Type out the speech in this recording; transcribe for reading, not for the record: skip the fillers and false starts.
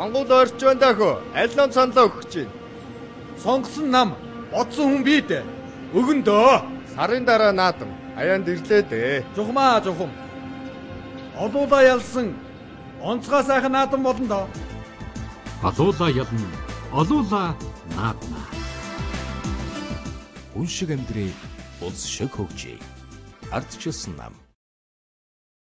Монгол орч байна даа. Аль ном саналаа өгч чинь. Сонгосон нам бодсон хүн бий дээ. Өгөндөө. Сарын дараа наадам аяанд ирлээ дээ. Жухмаа жухам. Олуулаа ялсан онцгой сайхан наадам болно доо. Олуулаа ялна. Олуулаа наадна. Хүн шиг амьдрий, улс шиг хөгжий. Ардчилсан нам.